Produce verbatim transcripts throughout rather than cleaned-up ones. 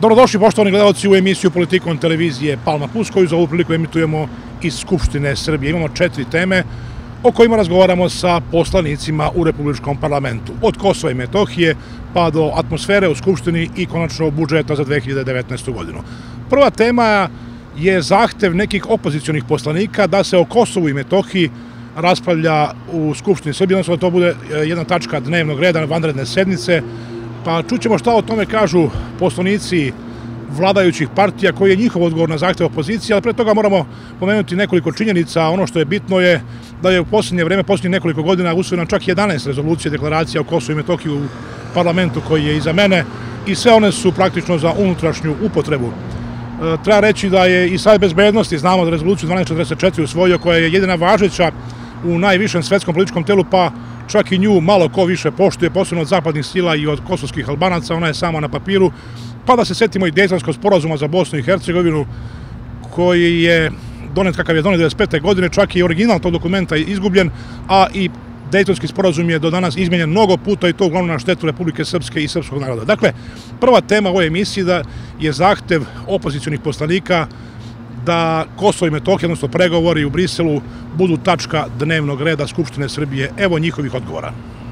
Dobrodošli, poštovani gledalci, u emisiju Politikom televizije Palma plus, koju za ovu priliku emitujemo iz Skupštine Srbije. Imamo četiri teme o kojima razgovaramo sa poslanicima u Republičkom parlamentu. Od Kosova i Metohije pa do atmosfere u Skupštini i konačno budžeta za dve hiljade devetnaestu. godinu. Prva tema je zahtev nekih opozicionih poslanika da se o Kosovu i Metohiji raspravlja u Skupštini Srbije, odnosno da to bude jedna tačka dnevnog reda vanredne sednice. Pa čućemo šta o tome kažu poslanici vladajućih partija, koji je njihov odgovor na zahtev opozicije, ali pre toga moramo pomenuti nekoliko činjenica. Ono što je bitno je da je u posljednje vreme, posljednjih nekoliko godina, usvojeno čak jedanaest rezolucija i deklaracija o Kosovu i Metohiji u parlamentu koji je iza mene i sve one su praktično za unutrašnju upotrebu. E, treba reći da je i Savet bezbednosti, znamo da rezoluciju dvanaest četrdeset četiri usvojio, koja je jedina važeća u najvišem svetskom političkom telu, pa čak i nju malo ko više poštuje, posebno od zapadnih sila i od kosovskih Albanaca, ona je samo na papiru. Pa da se setimo i Dejtonskog sporazuma za Bosnu i Hercegovinu, koji je donet kakav je donet devedeset pete. godine, čak i original tog dokumenta je izgubljen, a i Dejtonski sporazum je do danas izmenjen mnogo puta i to uglavnom na štetu Republike Srpske i srpskog naroda. Dakle, prva tema ove emisije da je zahtev opozicionih poslanika da Kosovo i Metohija, odnosno pregovori u Briselu, budu tačka dnevnog reda Skupštine Srbije. Evo njihovih odgovora.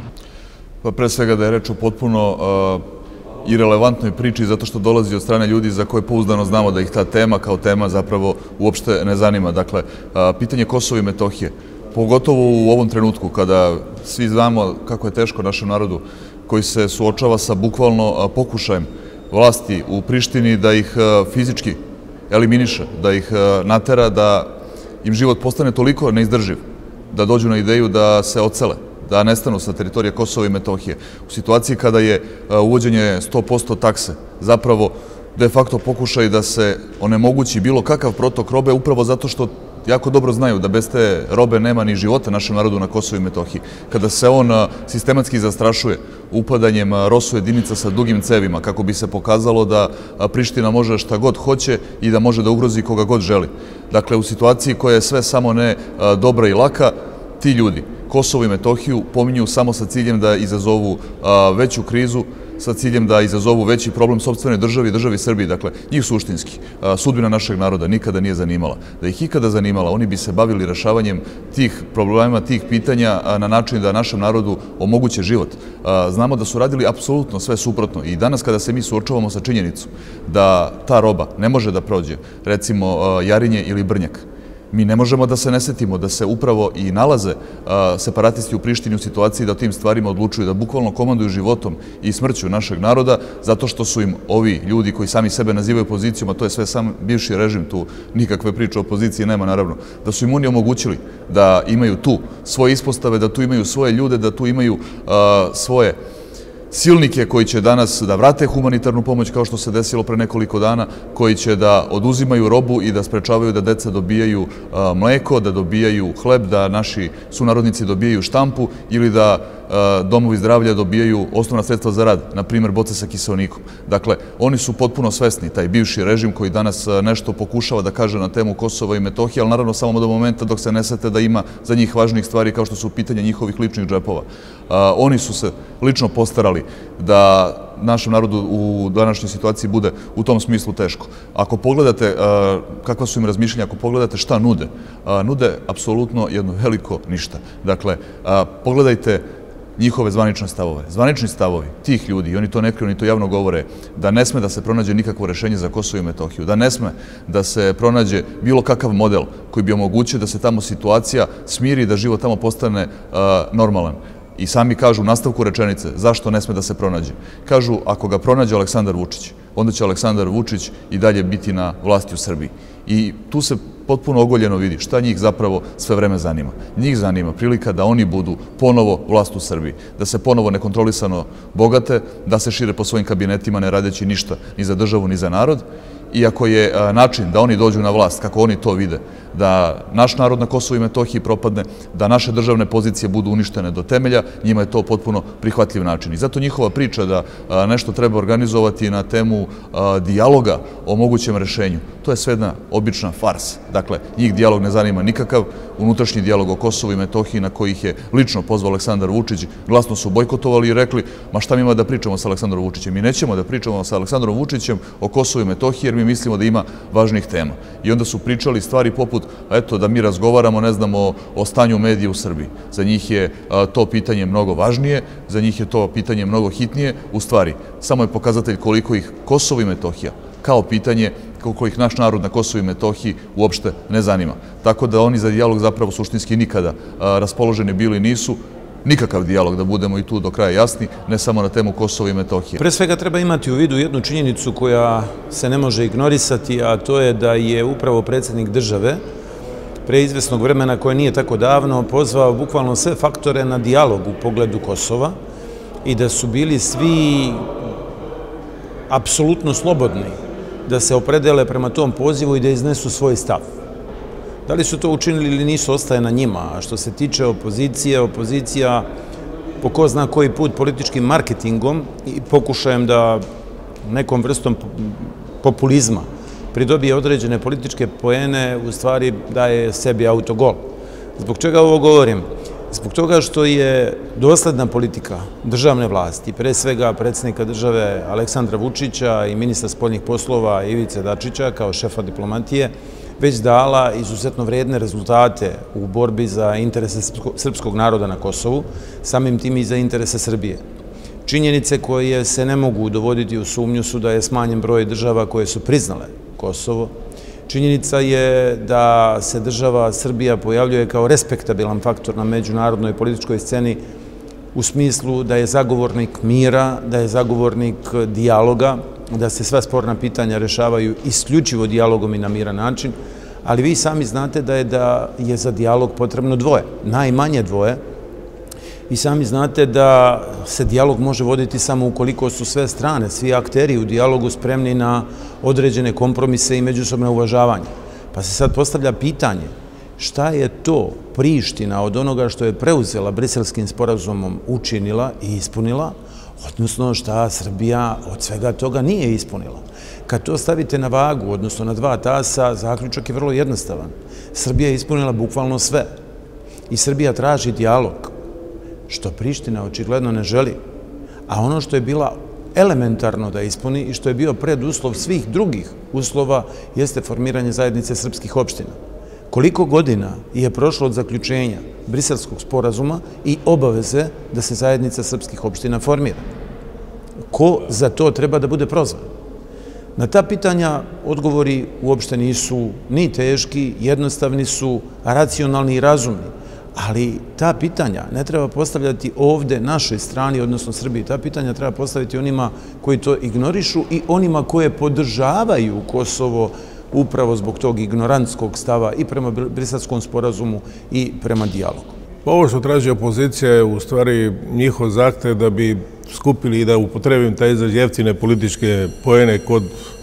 Pa pre svega da je reč o potpuno irelevantnoj priči, zato što dolazi od strane ljudi za koje pouzdano znamo da ih ta tema kao tema zapravo uopšte ne zanima. Dakle, pitanje Kosova i Metohije, pogotovo u ovom trenutku kada svi znamo kako je teško našem narodu koji se suočava sa bukvalno pokušajem vlasti u Prištini da ih fizički eliminiše, da ih natera, da im život postane toliko neizdrživ, da dođu na ideju da se odsele, da nestanu sa teritorija Kosova i Metohije. U situaciji kada je uvođenje sto posto takse zapravo de facto pokušaj da se onemogući bilo kakav protok robe, upravo zato što jako dobro znaju da bez te robe nema ni života našem narodu na Kosovu i Metohiji. Kada se on sistematski zastrašuje upadanjem rosu jedinica sa dugim cevima, kako bi se pokazalo da Priština može šta god hoće i da može da ugrozi koga god želi. Dakle, u situaciji koja je sve samo ne dobra i laka, ti ljudi Kosovo i Metohiju pominju samo sa ciljem da izazovu veću krizu, sa ciljem da izazovu veći problem sopstvene državi i državi Srbiji. Dakle, njih suštinski sudbina našeg naroda nikada nije zanimala. Da ih ikada zanimala, oni bi se bavili rešavanjem tih problema, tih pitanja na način da našem narodu omoguće život. Znamo da su radili apsolutno sve suprotno i danas kada se mi suočavamo sa činjenicom da ta roba ne može da prođe, recimo Jarinje ili Brnjak, mi ne možemo da se ne setimo da se upravo i nalaze separatisti u Prištini u situaciji da o tim stvarima odlučuju, da bukvalno komanduju životom i smrću našeg naroda, zato što su im ovi ljudi koji sami sebe nazivaju opozicijom, a to je sve sam bivši režim, tu nikakve priče o opoziciji nema naravno, da su im oni omogućili da imaju tu svoje ispostave, da tu imaju svoje ljude, da tu imaju svoje silnike koji će danas da vrate humanitarnu pomoć kao što se desilo pre nekoliko dana, koji će da oduzimaju robu i da sprečavaju da deca dobijaju mleko, da dobijaju hleb, da naši sunarodnici dobijaju štampu ili da domovi zdravlja dobijaju osnovna sredstva za rad, na primjer boce sa kiseonikom. Dakle, oni su potpuno svesni, taj bivši režim koji danas nešto pokušava da kaže na temu Kosova i Metohije, ali naravno samo do momenta dok se ne sete da ima za njih važnijih stvari kao što su pitanje njihovih ličnih džepova. Oni su se lično postarali da našem narodu u današnjoj situaciji bude u tom smislu teško. Ako pogledate kakva su im razmišljenja, ako pogledate šta nude, nude apsolutno jedno veliko ništa. Dakle, pogledajte njihove zvanične stavove. Zvanični stavovi tih ljudi, i oni to ne kriju, oni to javno govore, da ne sme da se pronađe nikakvo rešenje za Kosovo i Metohiju, da ne sme da se pronađe bilo kakav model koji bi omogućio da se tamo situacija smiri i da život tamo postane normalan. I sami kažu u nastavku rečenice zašto ne sme da se pronađe. Kažu, ako ga pronađe Aleksandar Vučić, onda će Aleksandar Vučić i dalje biti na vlasti u Srbiji. I tu se potpuno ogoljeno vidi šta njih zapravo sve vreme zanima. Njih zanima prilika da oni budu ponovo vlast u Srbiji, da se ponovo nekontrolisano bogate, da se šire po svojim kabinetima ne radeći ništa ni za državu ni za narod. Iako je način da oni dođu na vlast, kako oni to vide, da naš narod na Kosovu i Metohiji propadne, da naše državne pozicije budu uništene do temelja, njima je to potpuno prihvatljiv način. I zato njihova priča da nešto treba organizovati na temu dijaloga o mogućem rešenju, To je sve jedna obična farsa. Dakle, njih dijalog ne zanima nikakav, unutrašnji dijalog o Kosovu i Metohiji na koji ih je lično pozvao Aleksandar Vučić, glasno su bojkotovali i rekli, ma šta mi ima da pričamo sa Aleksandrom Vučićem? Mi nećemo da pričamo sa Aleksandrom Vučićem o Kosovu i Metohiji jer mi mislimo da ima važnijih tema. I onda su pričali stvari poput, eto, da mi razgovaramo, ne znamo, o stanju medija u Srbiji. Za njih je a, to pitanje mnogo važnije, za njih je to pitanje mnogo hitnije. U stvari, samo je pokazatelj koliko ih Kosovo i Metohija kao pitanje koliko ih naš narod na Kosovu i Metohiji uopšte ne zanima. Tako da oni za dijalog zapravo suštinski nikada a, raspoloženi bili nisu. Nikakav dijalog, da budemo i tu do kraja jasni, ne samo na temu Kosova i Metohije. Pre svega treba imati u vidu jednu činjenicu koja se ne može ignorisati, a to je da je upravo predsjednik države pre izvesnog vremena, koje nije tako davno, pozvao bukvalno sve faktore na dijalog u pogledu Kosova i da su bili svi apsolutno slobodni da se opredele prema tom pozivu i da iznesu svoj stav. Da li su to učinili ili nisu, ostaje na njima. A što se tiče opozicije, opozicija po ko zna koji put političkim marketingom i pokušajem da nekom vrstom populizma pridobije određene političke poene, u stvari daje sebi autogol. Zbog čega ovo govorim? Zbog toga što je dosledna politika državne vlasti, pre svega predsjednika države Aleksandra Vučića i ministra spoljnih poslova Ivice Dačića kao šefa diplomatije, već dala izuzetno vrijedne rezultate u borbi za interese srpskog naroda na Kosovu, samim tim i za interese Srbije. Činjenice koje se ne mogu dovoditi u sumnju su da je smanjen broj država koje su priznale Kosovo. Činjenica je da se država Srbija pojavljuje kao respektabilan faktor na međunarodnoj političkoj sceni u smislu da je zagovornik mira, da je zagovornik dijaloga, da se sva sporna pitanja rešavaju isključivo dijalogom i na miran način, ali vi sami znate da je, da je za dijalog potrebno dvoje, najmanje dvoje. I sami znate da se dijalog može voditi samo ukoliko su sve strane, svi akteri u dijalogu spremni na određene kompromise i međusobne uvažavanje. Pa se sad postavlja pitanje šta je to Priština od onoga što je preuzela Briselskim sporazumom učinila i ispunila, odnosno šta Srbija od svega toga nije ispunila. Kad to stavite na vagu, odnosno na dva tasa, zaključak je vrlo jednostavan. Srbija je ispunila bukvalno sve i Srbija traži dijalog, što Priština očigledno ne želi. A ono što je bila elementarno da ispuni i što je bio preduslov svih drugih uslova jeste formiranje zajednice srpskih opština. Koliko godina je prošlo od zaključenja Briselskog sporazuma i obaveze da se zajednica srpskih opština formira? Ko za to treba da bude prozvan? Na ta pitanja odgovori uopšte nisu ni teški, jednostavni su, racionalni i razumni. Ali ta pitanja ne treba postavljati ovde našoj strani, odnosno Srbiji. Ta pitanja treba postaviti onima koji to ignorišu i onima koje podržavaju Kosovo upravo zbog tog ignorantskog stava i prema Briselskom sporazumu i prema dijalogu. Ovo što traži opozicija je u stvari njihov zahtev da bi skupili i da upotrebim taj izraz jeftine političke poene kod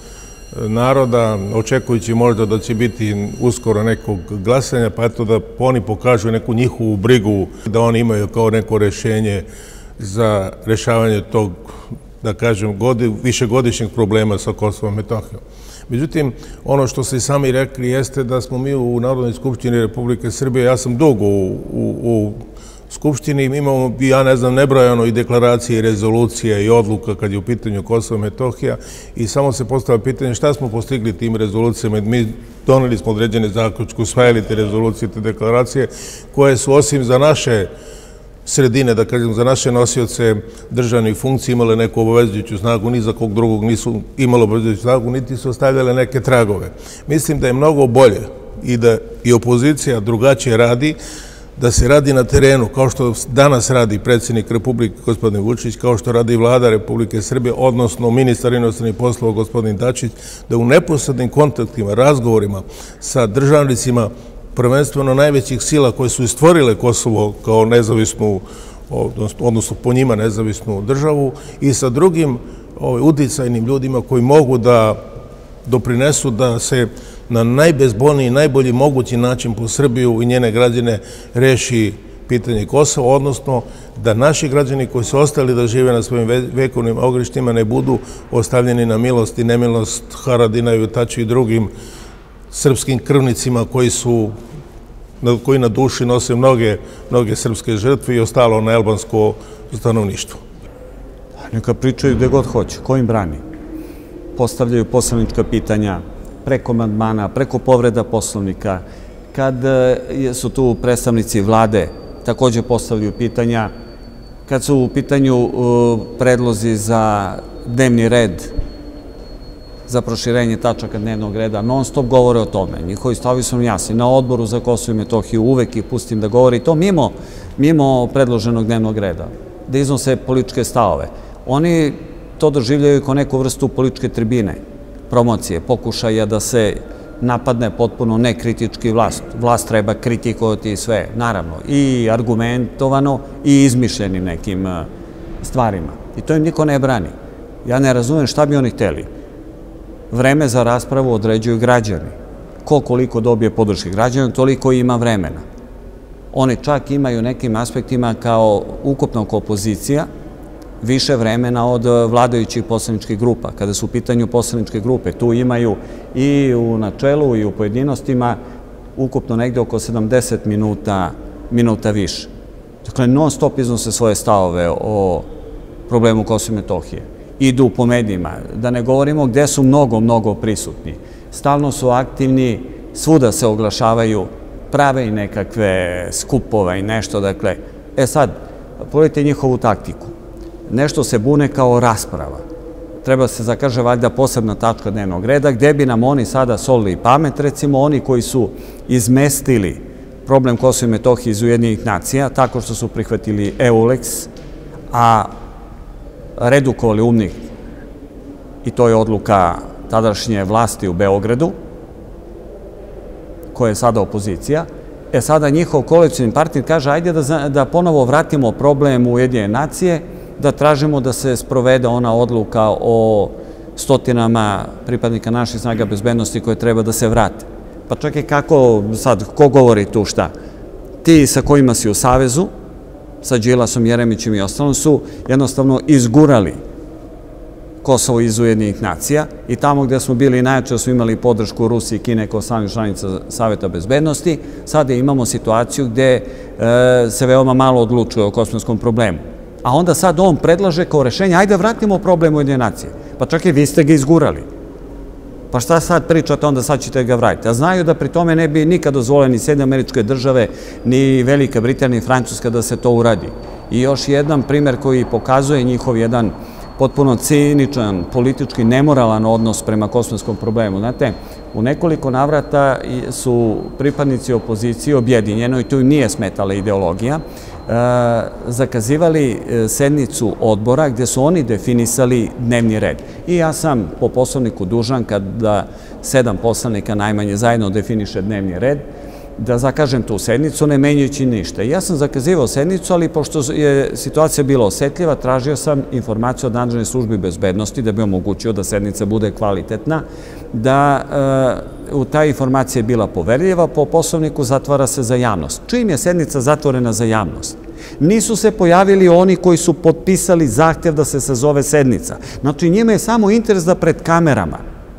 naroda, očekujući možda da će biti uskoro nekog glasanja, pa eto da oni pokažu neku njihovu brigu, da oni imaju kao neko rešenje za rešavanje tog, da kažem, višegodišnjeg problema sa Kosovom i Metohijom. Međutim, ono što ste i sami rekli jeste da smo mi u Narodnoj skupštini Republike Srbije, ja sam dugo u, u, u Skupštini, imamo, ja ne znam, nebrojano i deklaracije, i rezolucije, i odluka kad je u pitanju Kosova i Metohija i samo se postavlja pitanje šta smo postigli tim rezolucijama. Mi doneli smo određene zaključke, usvajali te rezolucije, te deklaracije, koje su osim za naše sredine, da kažem, za naše nosioce državnih funkcija imale neku obavezujuću snagu, ni za kog drugog nisu imalo obavezujuću snagu, niti su ostavljale neke tragove. Mislim da je mnogo bolje i da i opozicija drugačije radi, da se radi na terenu, kao što danas radi predsjednik Republike gospodin Vučić, kao što radi vlada Republike Srbije, odnosno ministar inostranih poslova gospodin Dačić, da u neposrednim kontaktima, razgovorima sa državnicima, prvenstveno najvećih sila koje su stvorile Kosovo kao nezavisnu, odnosno po njima nezavisnu državu, i sa drugim uticajnim ljudima koji mogu da doprinesu da se na najbezbolniji i najbolji mogući način po Srbiju i njene građane reši pitanje Kosova, odnosno da naši građani koji su ostali da žive na svojim vekovnim ognjištima ne budu ostavljeni na milost i nemilost Haradinaju, Tači i drugim srpskim krvnicima koji su koji na duši nose mnoge, mnoge srpske žrtve i ostalo na albansko stanovništvo. Neka pričaju gde god hoće, ko im brani. Postavljaju poslanička pitanja preko amandmana, preko povreda poslovnika. Kad su tu predstavnici vlade, takođe postavljaju pitanja. Kad su u pitanju predlozi za dnevni red, za proširenje tačaka dnevnog reda, non stop govore o tome. Njihovi stavovi su jasni. Na odboru za Kosovo i Metohiju uvek ih pustim da govori to mimo, mimo predloženog dnevnog reda, da iznose političke stavove. Oni to doživljaju kao neku vrstu političke tribine, promocije, pokušaja da se napadne potpuno nekritički vlast. Vlast treba kritikovati sve, naravno, i argumentovano i izmišljenim nekim stvarima. I to im niko ne brani. Ja ne razumem šta bi oni hteli. Vreme za raspravu određuju građani. Ko koliko dobije podrške građana, toliko ima vremena. Oni čak imaju nekim aspektima kao ukupnog opozicija više vremena od vladajućih poslaničkih grupa. Kada su u pitanju poslaničke grupe, tu imaju i u načelu i u pojedinostima ukupno negde oko sedamdeset minuta, minuta više. Dakle, non stop iznose svoje stavove o problemu Kosova i Metohije. Idu po medijima, da ne govorimo gde su mnogo, mnogo prisutni. Stalno su aktivni, svuda se oglašavaju, prave i nekakve skupove i nešto, dakle. E sad, pogledajte njihovu taktiku. Nešto se bune kao rasprava. Treba se zakaže valjda posebna tačka dnevnog reda, gde bi nam oni sada solili pamet, recimo oni koji su izmestili problem Kosova i Metohije iz Ujedinjenih nacija, tako što su prihvatili EULEX, a redukovali UNMIK, i to je odluka tadašnje vlasti u Beogradu, koja je sada opozicija. E sada njihov koalicioni partner kaže ajde da, da ponovo vratimo problem u Ujedinjene nacije, da tražimo da se sprovede ona odluka o stotinama pripadnika naših snaga bezbednosti koje treba da se vrate. Pa čekaj kako sad, ko govori tu šta? Ti sa kojima si u savezu, sa Đilasom, Jeremićem i ostalom, su jednostavno izgurali Kosovo iz Ujedinjenih nacija i tamo gde smo bili najjače smo imali podršku Rusije i Kine kao stalnih članica Saveta bezbednosti, sada imamo situaciju gde e, se veoma malo odlučuje o kosovskom problemu. A onda sad on predlaže kao rešenje, ajde vratimo problem Ujedinjene nacije. Pa čekaj, vi ste ga izgurali. Pa šta sad pričate, onda sad ćete ga vratiti. A znaju da pri tome ne bi nikad dozvoljeni Sjedinjene Američke Države, ni Velika Britanija, ni Francuska da se to uradi. I još jedan primer koji pokazuje njihov jedan potpuno ciničan, politički nemoralan odnos prema kosovskom problemu. Znate, u nekoliko navrata su pripadnici opozicije objedinjeno, i tu im nije smetala ideologija, zakazivali sednicu odbora gde su oni definisali dnevni red. I ja sam po poslovniku dužan kada sedam poslanika najmanje zajedno definiše dnevni red, da zakažem tu sednicu ne menjajući ništa. Ja sam zakazivao sednicu, ali pošto je situacija bila osetljiva, tražio sam informaciju od nadležne službe bezbednosti da bi omogućio da sednica bude kvalitetna, da e, u ta informacija je bila poverljiva, po poslovniku zatvara se za javnost. Čim je sednica zatvorena za javnost? Nisu se pojavili oni koji su potpisali zahtev da se sazove sednica. Znači njima je samo interes da pred kamerama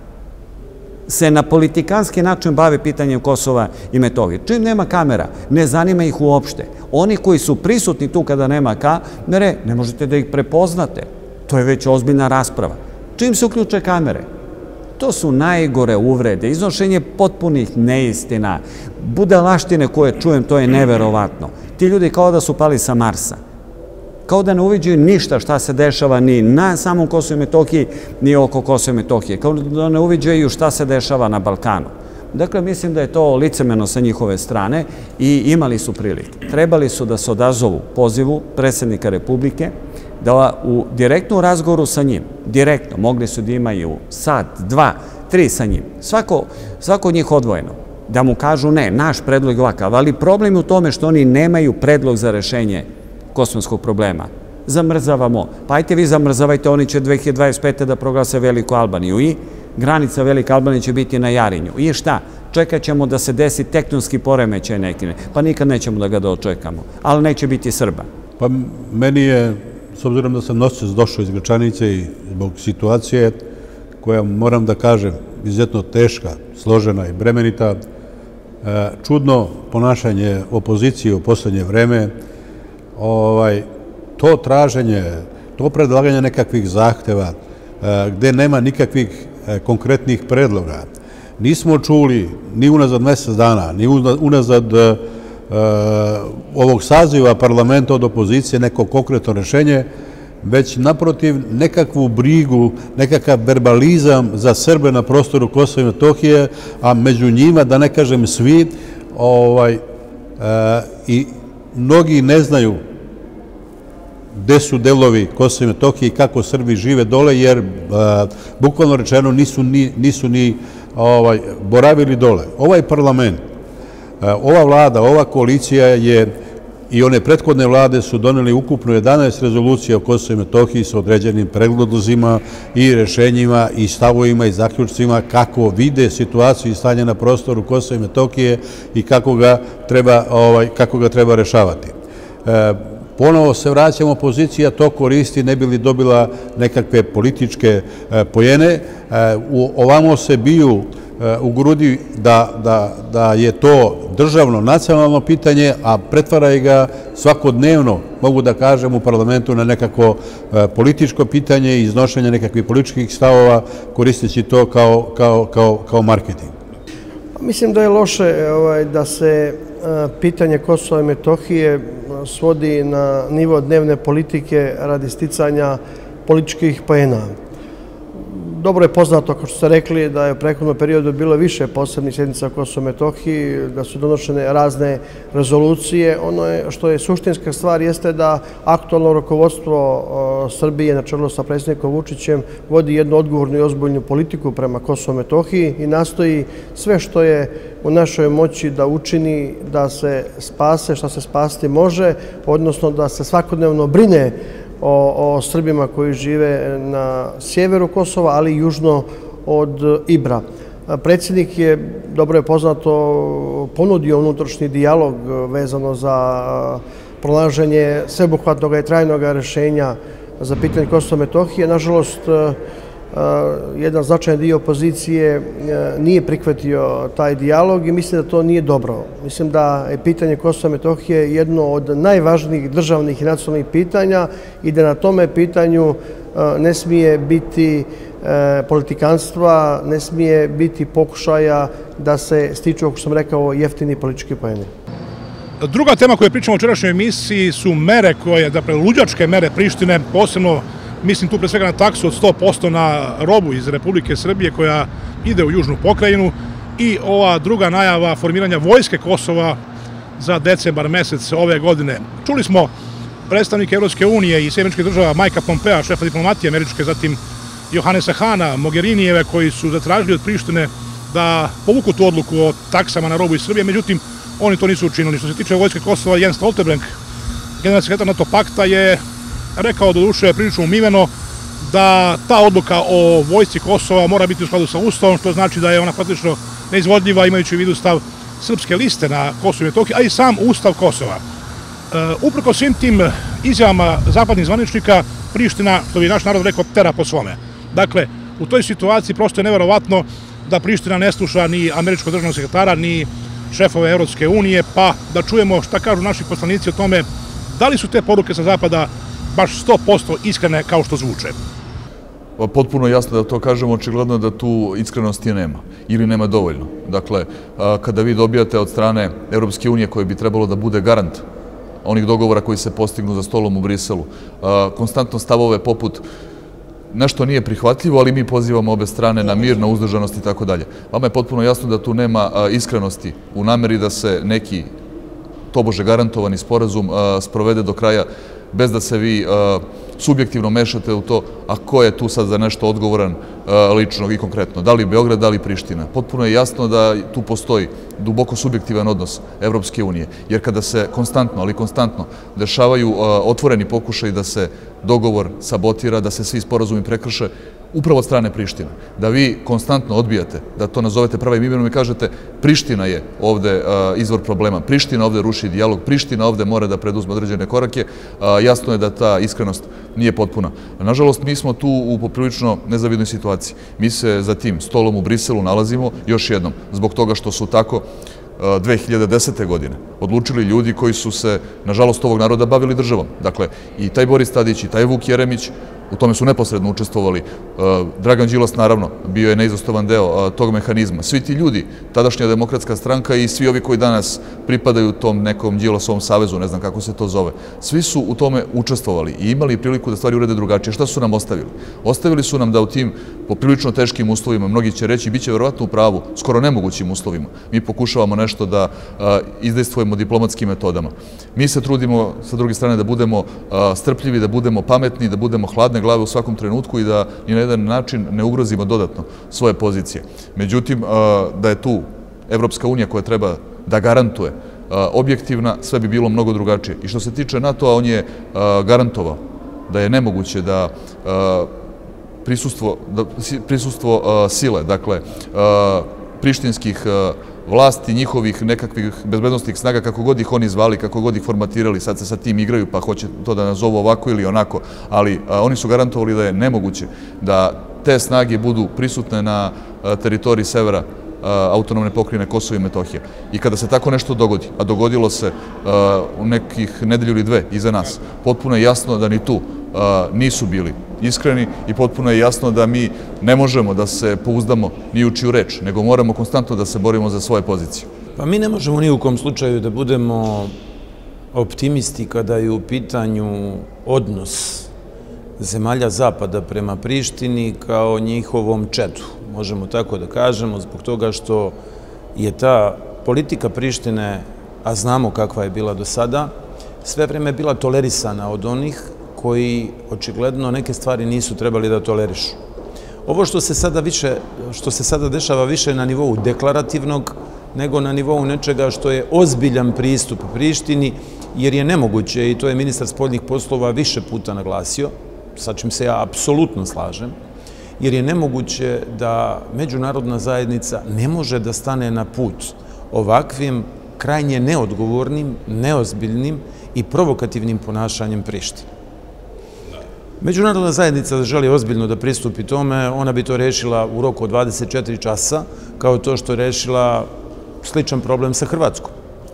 se na politikanski način bave pitanjem Kosova i Metohije. Čim nema kamera, ne zanima ih uopšte. Oni koji su prisutni tu kada nema kamere, ne možete da ih prepoznate. To je već ozbiljna rasprava. Čim se uključe kamere? To su najgore uvrede, iznošenje potpunih neistina, budalaštine koje čujem, to je neverovatno. Ti ljudi kao da su pali sa Marsa. Kao da ne uviđaju ništa šta se dešava ni na samom Kosovu i Metohiji, ni oko Kosova i Metohije. Kao da ne uviđaju šta se dešava na Balkanu. Dakle, mislim da je to licemeno sa njihove strane i imali su prilike. Trebali su da se odazovu pozivu predsjednika Republike, da u direktnom razgovoru sa njim, direktno, mogli su da imaju sat, dva, tri sa njim, svako, svako od njih odvojeno, da mu kažu ne, naš predlog je ovakav, ali problem je u tome što oni nemaju predlog za rešenje kosovskog problema. Zamrzavamo. Pa ajte vi zamrzavajte, oni će dve hiljade dvadeset pete da proglase Veliku Albaniju i granica Velike Albanije će biti na Jarinju. I šta? čekat ćemo da se desi tektonski poremećaj neki, pa nikad nećemo da ga dočekamo, ali neće biti Srba. Pa meni je, s obzirom da sam noćas došao iz Gračanice i zbog situacije koja, moram da kažem, izuzetno teška, složena i bremenita, čudno ponašanje opozicije u poslednje vreme, to traženje, to predlaganje nekakvih zahteva, gde nema nikakvih konkretnih predloga. Nismo čuli ni unazad mesec dana, ni unazad ovog saziva parlamenta od opozicije neko konkretno rešenje, već naprotiv nekakvu brigu, nekakav verbalizam za Srbe na prostoru Kosova i Metohije, a među njima, da ne kažem svi, i mnogi ne znaju gde su delovi Kosova i Metohije i kako Srbi žive dole, jer bukvalno rečeno nisu ni boravili dole. Ovaj parlament, ova vlada, ova koalicija je i one prethodne vlade su doneli ukupno jedanaest rezolucija o Kosovo i Metohiji sa određenim predlozima i rešenjima i stavovima i zaključcima kako vide situaciju i stanje na prostoru Kosova i Metohije i kako ga treba rešavati. Ponovo se vraćamo, opozicija to koristi ne bi li dobila nekakve političke pojene. Ovamo se biju u grudi da je to državno, nacionalno pitanje, a pretvaraju ga svakodnevno, mogu da kažem, u parlamentu na nekako političko pitanje i iznošenje nekakvih političkih stavova, koristeći to kao marketing. Mislim da je loše da se pitanje Kosova i Metohije svodi na nivo dnevne politike radi sticanja političkih poena. Dobro je poznato, kao što ste rekli, da je u prethodnom periodu bilo više posebnih sjednica o Kosovu i Metohiji, da su donošene razne rezolucije. Ono što je suštinska stvar jeste da aktualno rukovodstvo Srbije na čelu sa predsjednikom Vučićem vodi jednu odgovornu i ozbiljnu politiku prema Kosovu i Metohiji i nastoji sve što je u našoj moći da učini da se spase šta se spasti može, odnosno da se svakodnevno brine o Srbima koji žive na sjeveru Kosova, ali i južno od Ibra. Predsjednik je, dobro je poznato, ponudio unutrašnji dijalog vezano za pronalaženje sveobuhvatnog i trajnog rešenja za pitanje Kosova i Metohije. Nažalost, jedan značajan dio opozicije nije prihvatio taj dijalog i mislim da to nije dobro. Mislim da je pitanje Kosova i Metohije jedno od najvažnijih državnih i nacionalnih pitanja i da na tome pitanju ne smije biti politikanstva, ne smije biti pokušaja da se stiču, kako sam rekao, jeftini politički poeni. Druga tema koju pričamo u večerašnjoj emisiji su mere koje, dakle, luđačke mere Prištine, posebno mislim tu pre svega na taksu od sto posto na robu iz Republike Srbije koja ide u južnu pokrajinu i ova druga najava formiranja vojske Kosova za decembar mesec ove godine. Čuli smo predstavnike Evropske unije i sjemeničkih država Majka Pompea, šefa diplomatije američke, zatim Johanesa Hana, Mogherinijeve, koji su zatražili od Prištine da povuku tu odluku o taksama na robu iz Srbije, međutim oni to nisu učinili. Što se tiče vojske Kosova, Jens Stoltenberg, generalni sekretar NATO pakta, je rekao do duše prilično umiveno da ta odluka o vojsci Kosova mora biti u skladu sa Ustavom, što znači da je ona praktično neizvodljiva imajući u vidu stav Srpske liste na Kosovu i Metohiji, a i sam Ustav Kosova. Uprko svim tim izjavama zapadnih zvaničnika, Priština, što bi naš narod rekao, tera po svome. Dakle, u toj situaciji prosto je neverovatno da Priština ne sluša ni američkog državnog sekretara, ni šefove Evropske unije, pa da čujemo šta kažu naši poslanici o tome da li su te poruke sa zapada baš sto posto iskrene kao što zvuče. Potpuno jasno da to kažemo, očigledno da tu iskrenosti nema ili nema dovoljno. Dakle, kada vi dobijate od strane Evropske unije koje bi trebalo da bude garant onih dogovora koji se postignu za stolom u Briselu, konstantno stavove poput nešto nije prihvatljivo, ali mi pozivamo obe strane na mir, na uzdržanost i tako dalje. Vama je potpuno jasno da tu nema iskrenosti u nameri da se neki tobože garantovani sporazum sprovede do kraja bez da se vi subjektivno mešate u to, a ko je tu sad za nešto odgovoran lično i konkretno, da li Beograd, da li Priština. Potpuno je jasno da tu postoji duboko subjektivan odnos Evropske unije, jer kada se konstantno, ali konstantno dešavaju otvoreni pokušaj da se dogovor sabotira, da se svi sporazumi prekrše, upravo od strane Prištine, da vi konstantno odbijate, da to nazovete pravim imenom i kažete Priština je ovde izvor problema, Priština ovde ruši dijalog, Priština ovde mora da preduzme određene korake, jasno je da ta iskrenost nije potpuna. Nažalost, mi smo tu u poprilično nezavidnoj situaciji. Mi se za tim stolom u Briselu nalazimo još jednom, zbog toga što su tako dve hiljade desete. godine odlučili ljudi koji su se, nažalost, ovog naroda bavili državom. Dakle, i taj Boris Tadić i taj Vuk Jeremić, u tome su neposredno učestvovali. Dragan Đilas, naravno, bio je neizostavan deo tog mehanizma. Svi ti ljudi, tadašnja Demokratska stranka i svi ovi koji danas pripadaju tom nekom Đilasovom savezu, ne znam kako se to zove, svi su u tome učestvovali i imali priliku da stvari urede drugačije. Šta su nam ostavili? Ostavili su nam da u tim poprilično teškim uslovima, mnogi će reći, bit će verovatno u pravu, skoro nemogućim uslovima, mi pokušavamo nešto da izdejstvujemo diplomatskim metodama. Mi se trudimo, sa druge strane, da budemo strpljivi, da budemo pametni, da budemo hladne glave u svakom trenutku i da ni na jedan način ne ugrozimo dodatno svoje pozicije. Međutim, da je tu Evropska unija koja treba da garantuje objektivna, sve bi bilo mnogo drugačije. I što se tiče NATO-a, on je garantovao da je nemoguće da prisustvo, da, prisustvo sile, dakle, prištinskih vlasti, njihovih nekakvih bezbednostnih snaga, kako god ih oni zvali, kako god ih formatirali, sad se sa tim igraju, pa hoće to da nazovu ovako ili onako, ali oni su garantovali da je nemoguće da te snage budu prisutne na teritoriji severa autonomne pokrajine Kosovo i Metohija. I kada se tako nešto dogodi, a dogodilo se u nekih nedelju ili dve iza nas, potpuno je jasno da ni tu nisu bili iskreni i potpuno je jasno da mi ne možemo da se pouzdamo ni u čiju reč, nego moramo konstantno da se borimo za svoje pozicije. Pa mi ne možemo ni u kom slučaju da budemo optimisti kada je u pitanju odnos zemalja Zapada prema Prištini kao njihovom čedu. Možemo tako da kažemo, zbog toga što je ta politika Prištine, a znamo kakva je bila do sada, sve vreme bila tolerisana od onih koji očigledno neke stvari nisu trebali da tolerišu. Ovo što se sada više, što se sada dešava više na nivou deklarativnog, nego na nivou nečega što je ozbiljan pristup Prištini, jer je nemoguće, i to je ministar spoljnih poslova više puta naglasio, sa čim se ja apsolutno slažem, jer je nemoguće da međunarodna zajednica ne može da stane na put ovakvim krajnje neodgovornim, neozbiljnim i provokativnim ponašanjem Prištine. Međunarodna zajednica želi ozbiljno da pristupi tome, ona bi to rešila u roku od dvadeset četiri časa, kao to što je rešila sličan problem sa Hrvatskom.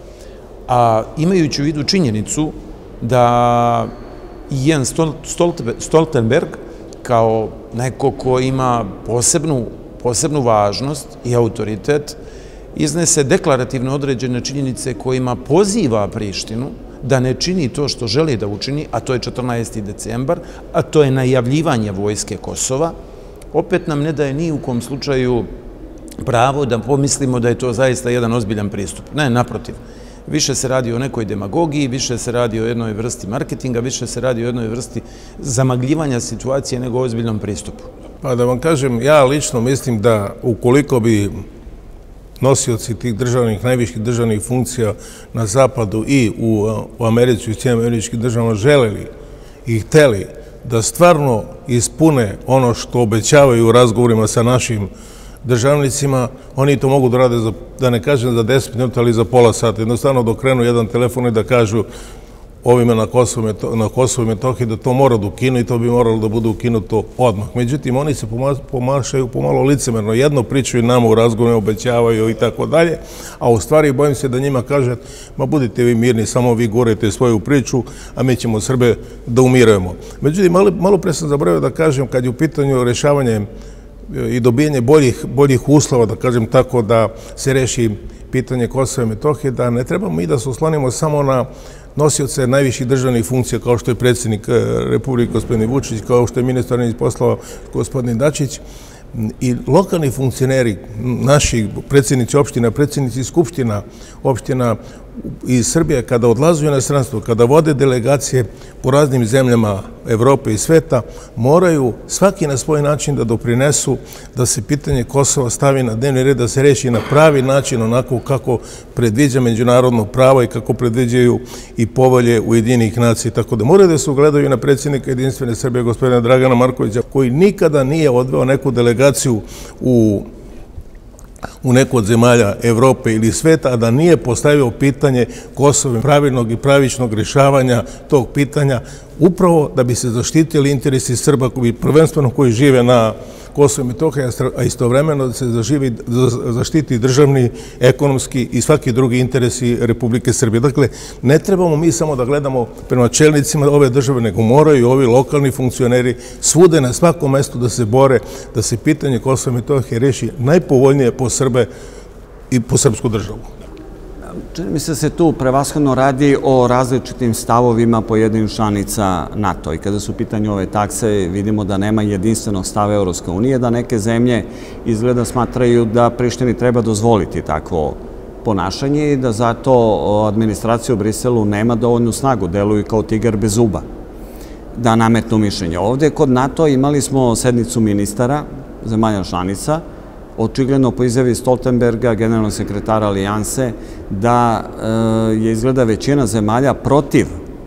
A imajući u vidu činjenicu da Jens Stoltenberg, kao neko ko ima posebnu, posebnu važnost i autoritet, iznese deklarativno određene činjenice kojima poziva Prištinu da ne čini to što želi da učini, a to je četrnaesti decembar, a to je najavljivanje vojske Kosova, opet nam ne daje ni u kom slučaju pravo da pomislimo da je to zaista jedan ozbiljan pristup. Ne, naprotiv. Više se radi o nekoj demagogiji, više se radi o jednoj vrsti marketinga, više se radi o jednoj vrsti zamagljivanja situacije nego o ozbiljnom pristupu. Pa da vam kažem, ja lično mislim da ukoliko bi nosioci tih državnih, najviših državnih funkcija na Zapadu i u, u Americi i Sjedinjenim Američkim Državama želeli i hteli da stvarno ispune ono što obećavaju u razgovorima sa našim državnicima, oni to mogu da rade, za, da ne kažem za deset minuta, ali za pola sata. Jednostavno dok krenu jedan telefon i da kažu ovime na Kosovo, na Kosovo i Metohiji da to mora da ukinu i to bi moralo da bude ukinuto odmah. Međutim, oni se pomašaju pomalo licemerno. Jedno pričaju nama u razgovorima, obećavaju i tako dalje, a u stvari bojim se da njima kaže, ma budite vi mirni, samo vi gurajte svoju priču, a mi ćemo Srbe da umirujemo. Međutim, malo, malo pre sam zaboravio da kažem, kad je u pitanju rešavanje i dobijanje boljih, boljih uslova, da kažem tako, da se reši pitanje Kosova i Metohije, da ne trebamo i da se oslonimo samo na nosioce najviših državnih funkcija, kao što je predsjednik Republike gospodin Vučić, kao što je ministar inostranih poslova gospodin Dačić, i lokalni funkcioneri, naši predsjednici opština, predsjednici skupština opština iz Srbije kada odlazu u inostranstvo, kada vode delegacije po raznim zemljama Evrope i sveta, moraju svaki na svoj način da doprinesu da se pitanje Kosova stavi na dnevni red, da se reši na pravi način, onako kako predviđa međunarodno pravo i kako predviđaju i povelje Ujedinjenih nacija. Tako da moraju da se ugledaju na predsjednika Jedinstvene Srbije, gospodina Dragana Markovića, koji nikada nije odveo neku delegaciju u u neku od zemalja Evrope ili sveta, a da nije postavio pitanje Kosova, pravilnog i pravičnog rješavanja tog pitanja, upravo da bi se zaštitili interesi Srba, prvenstveno koji žive na Kosovo i Metohiji, a istovremeno da se zaštiti državni, ekonomski i svaki drugi interesi Republike Srbije. Dakle, ne trebamo mi samo da gledamo prema čelnicima ove države, nego moraju ovi lokalni funkcioneri svude na svakom mestu da se bore, da se pitanje Kosova i Metohije reši najpovoljnije po Srbe i po srpsku državu. Čini mi se se tu prevashodno radi o različitim stavovima pojedinih članica NATO i kada su u pitanju ove takse vidimo da nema jedinstvenog stava Evropske unije, da neke zemlje izgleda smatraju da Prištini treba dozvoliti takvo ponašanje i da zato administracija u Briselu nema dovoljnu snagu, deluju kao tigar bez zuba da nametnu mišljenje. Ovdje kod NATO imali smo sednicu ministara zemalja članica, očigledno po izjavi Stoltenberga, generalnog sekretara Alijanse, da je izgleda većina zemalja protiv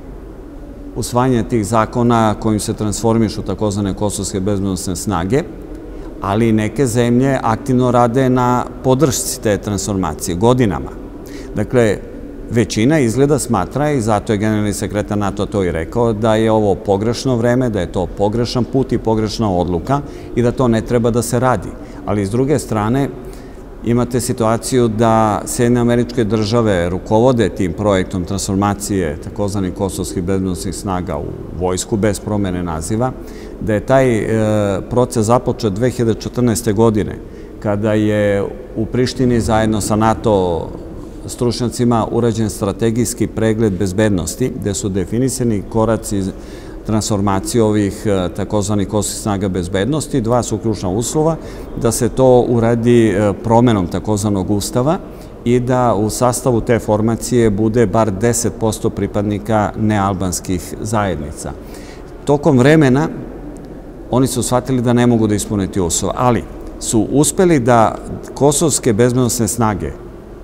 usvajanja tih zakona kojim se transformišu takozvane kosovske bezbednosne snage, ali neke zemlje aktivno rade na podršci te transformacije godinama. Dakle, većina izgleda smatra, i zato je generalni sekretar NATO to i rekao, da je ovo pogrešno vreme, da je to pogrešan put i pogrešna odluka i da to ne treba da se radi. Ali s druge strane imate situaciju da Sjedinjene Američke Države rukovode tim projektom transformacije takozvanih kosovskih bezbednosnih snaga u vojsku bez promene naziva, da je taj proces započet dve hiljade četrnaeste. godine, kada je u Prištini zajedno sa NATO stručnjacima urađen strategijski pregled bezbednosti, gde su definisani koraci transformacije ovih takozvanih kosovskih snaga bezbednosti. Dva su ključna uslova, da se to uradi promenom takozvanog ustava i da u sastavu te formacije bude bar deset posto pripadnika nealbanskih zajednica. Tokom vremena oni su shvatili da ne mogu da ispuniti uslova, ali su uspeli da kosovske bezbednosne snage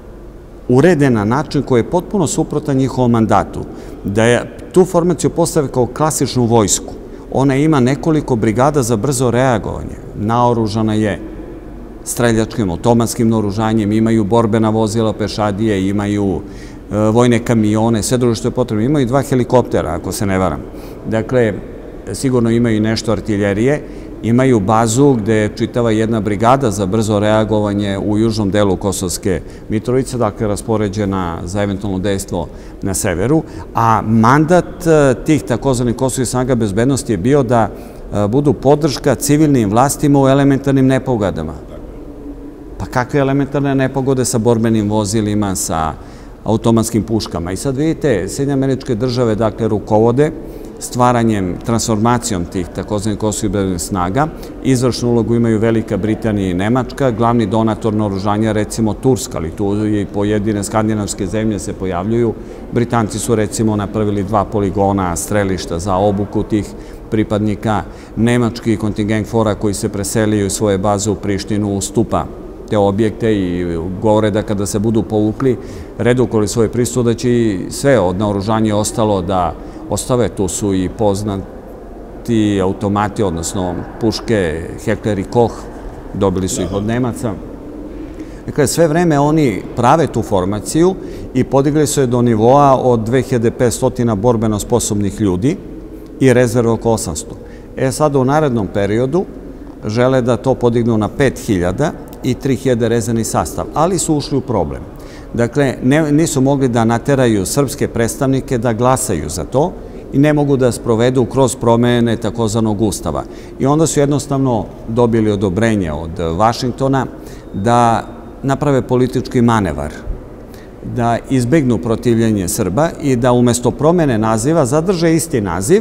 urede na način koji je potpuno suprotan njihovom mandatu, da je tu formaciju postave kao klasičnu vojsku. Ona ima nekoliko brigada za brzo reagovanje, naoružana je streljačkim, automatskim naoružanjem, imaju borbena vozila, pešadije, imaju vojne kamione, sve drugo što je potrebno. Imaju dva helikoptera, ako se ne varam. Dakle, sigurno imaju i nešto artiljerije, imaju bazu gde je čitava jedna brigada za brzo reagovanje u južnom delu Kosovske Mitrovice, dakle raspoređena za eventualno dejstvo na severu, a mandat tih takozvanih kosovskih snaga bezbednosti je bio da budu podrška civilnim vlastima u elementarnim nepogodama. Pa kakve elementarne nepogode sa borbenim vozilima, sa automatskim puškama? I sad vidite, Sjedinjene Američke Države, dakle, rukovode stvaranjem, transformacijom tih takozvanih kosovskih bezbednosnih snaga. Izvršnu ulogu imaju Velika Britanija i Nemačka, glavni donator naoružanja recimo Turska, ali tu i pojedine skandinavske zemlje se pojavljuju. Britanci su recimo napravili dva poligona strelišta za obuku tih pripadnika. Nemački kontingent fora koji se preselio iz svoje baze u Prištinu ustupa te objekte i govore da kada se budu povukli, redukovali svoje prisustvo, da će sve od naoružanja ostalo da ostave. Tu su i poznati automati, odnosno puške Heckler i Koch, dobili su ih od Nemaca. Dakle, sve vreme oni prave tu formaciju i podigli su je do nivoa od dve hiljade petsto borbeno sposobnih ljudi i rezerve oko osamsto. E sada u narednom periodu žele da to podignu na pet hiljada i tri hiljade rezervni sastav, ali su ušli u problem. Dakle, nisu mogli da nateraju srpske predstavnike da glasaju za to i ne mogu da sprovedu kroz promene takozvanog ustava. I onda su jednostavno dobili odobrenje od Vašingtona da naprave politički manevar, da izbegnu protivljenje Srba i da umesto promene naziva zadrže isti naziv,